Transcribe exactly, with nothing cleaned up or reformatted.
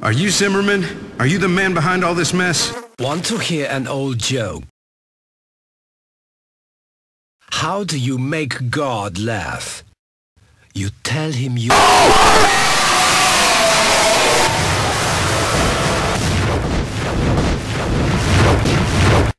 Are you Zimmermann? Are you the man behind all this mess? Want to hear an old joke? How do you make God laugh? You tell him you...